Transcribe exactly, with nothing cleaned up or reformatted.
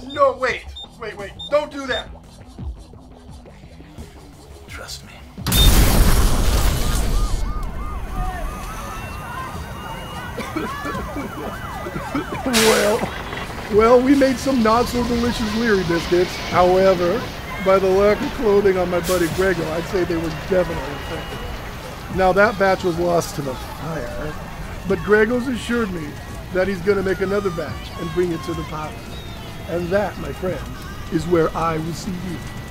No, wait. Wait, wait. Don't do that. Trust me. well, well, we made some not so delicious Leary Biscuits. However, by the lack of clothing on my buddy GregO, I'd say they were definitely effective. Now that batch was lost to the fire, but GregO's assured me that he's going to make another batch and bring it to the party. And that, my friends, is where I will see you.